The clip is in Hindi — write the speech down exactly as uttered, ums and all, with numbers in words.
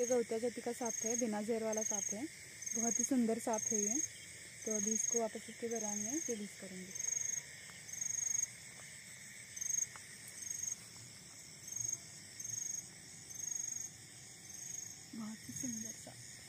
ये गौत्या जाति का सांप है, बिना जहर वाला सांप है। बहुत ही सुंदर सांप है ये। तो अभी इसको वापस इसके घर में रिलीज करेंगे। बहुत ही सुंदर सांप।